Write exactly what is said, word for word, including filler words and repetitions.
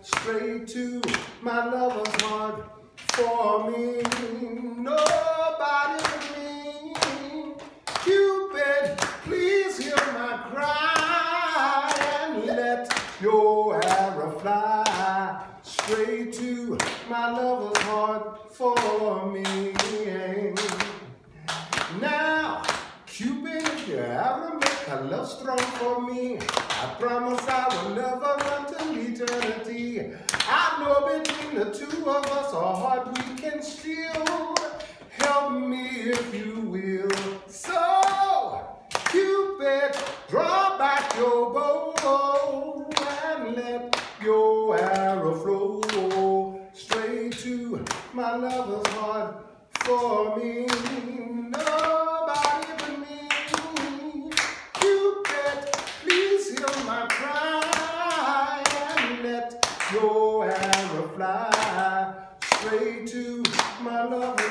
straight to my lover's heart for me. Nobody but me. Cupid, please hear my cry and let your arrow fly straight to my lover's heart for me. Now, Cupid, if you ever make a love strong for me, I promise I will never run till eternity. I know between the two of us a heart we can steal. Help me if you will. So, Cupid, draw back your bow and let your arrow flow straight to my lover's heart for me. Nobody but me. Cupid, please hear my cry and let your arrow fly straight to my lover's